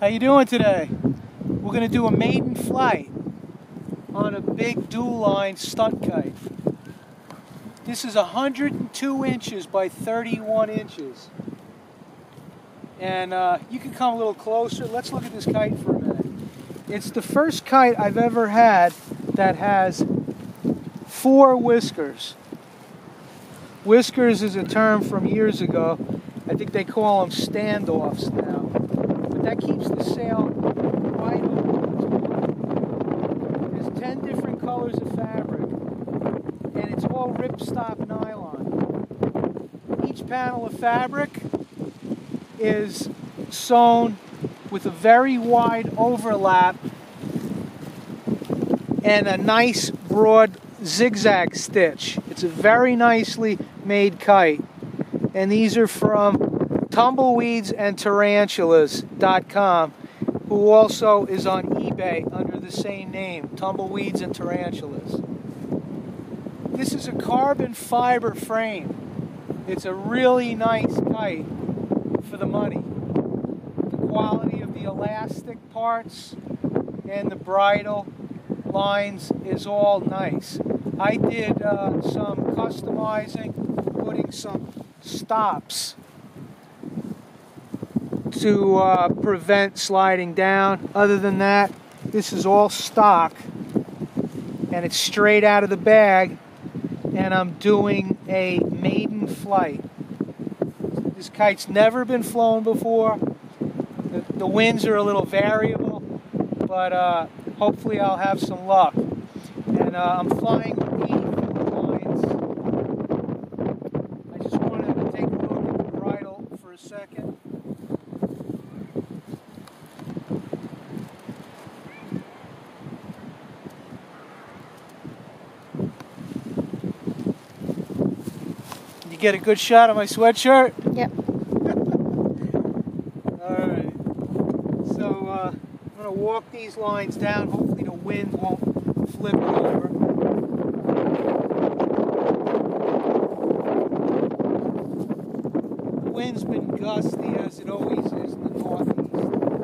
How you doing today? We're going to do a maiden flight on a big dual line stunt kite. This is 102 inches by 31 inches. And you can come a little closer. Let's look at this kite for a minute. It's the first kite I've ever had that has 4 whiskers. Whiskers is a term from years ago. I think they call them standoffs now. But that keeps the sail wide open. There's 10 different colors of fabric, and it's all ripstop nylon. Each panel of fabric is sewn with a very wide overlap and a nice broad zigzag stitch. It's a very nicely made kite. And these are from tumbleweedsandtarantulas.com, who also is on eBay under the same name, Tumbleweeds and Tarantulas. This is a carbon fiber frame. It's a really nice kite for the money. The quality of the elastic parts and the bridle lines is all nice. I did some customizing, putting some stops to prevent sliding down. Other than that, this is all stock and it's straight out of the bag, and I'm doing a maiden flight. This kite's never been flown before. The winds are a little variable, but hopefully I'll have some luck. And I'm flying with 80-foot lines. I just wanted to take a look at the bridle for a second. You get a good shot of my sweatshirt? Yep. Alright. So I'm going to walk these lines down. Hopefully the wind won't flip it over. The wind's been gusty as it always is in the northeast.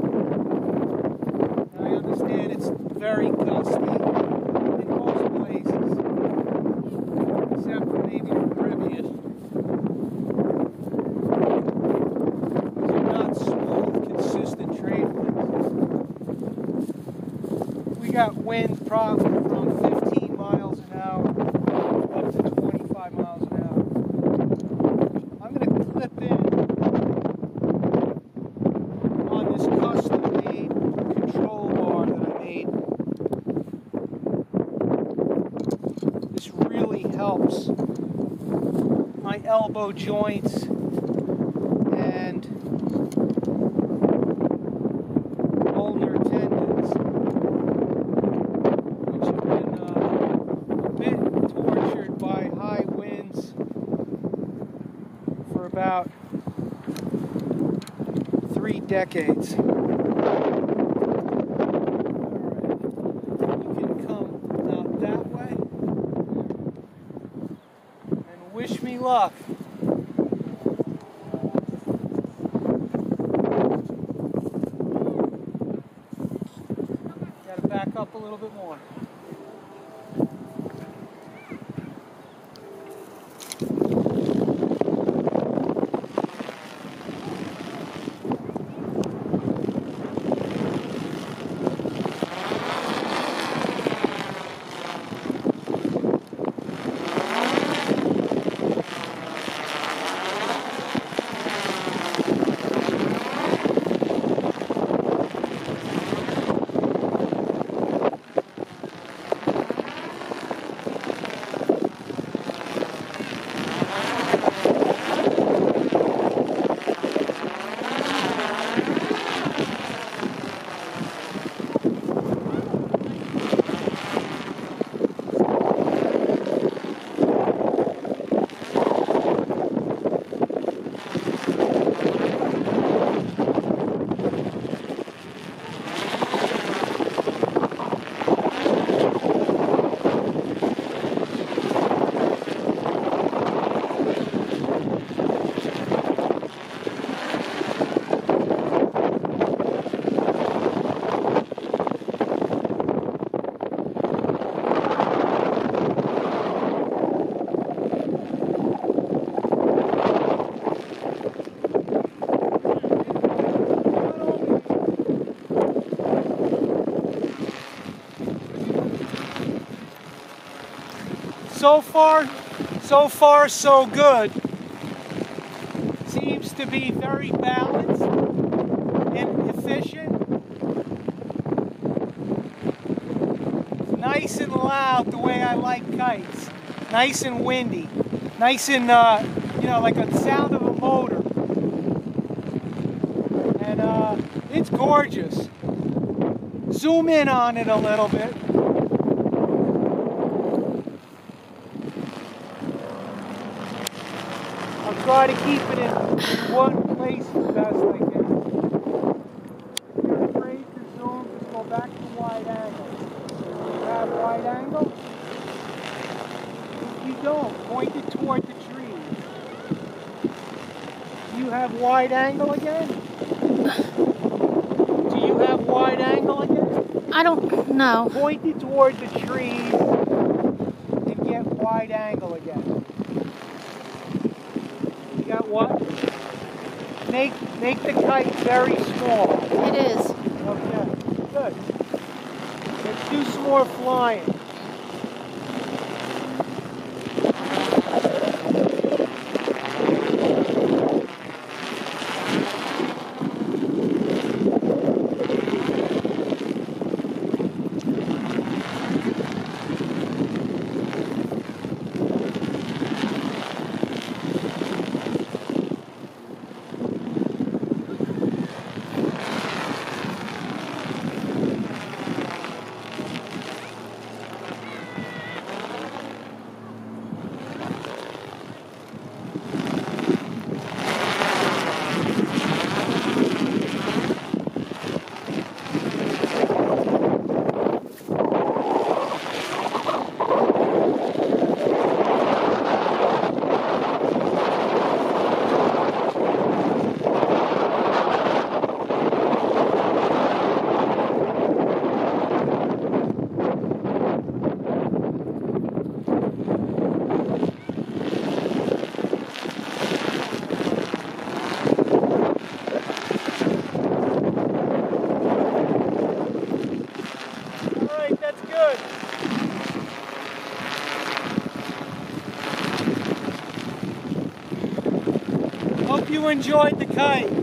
And I understand it's very gusty in most places, except for maybe the Caribbean. These are not smooth, consistent trade winds. We got wind probably from 15 miles an hour up to 25 miles an hour. I'm going to clip in on this custom-made control bar that I made. This really helps my elbow joints and ulnar tendons, which have been a bit tortured by high winds for about 3 decades. Alright, you can come out that way and wish me luck. Gotta back up a little bit more. So far so good. Seems to be very balanced and efficient. Nice and loud the way I like kites. Nice and windy. Nice and, you know, like the sound of a motor. And it's gorgeous. Zoom in on it a little bit. I'll try to keep it in one place as best I can. If you're afraid to zoom, just go back to wide angle. You have wide angle? If you don't, point it toward the trees. You have wide angle again? Do you have wide angle again? I don't know. Point it toward the trees and get wide angle again. You got what? Make the kite very small. It is. Okay, good. Let's do some more flying. Hope you enjoyed the kite.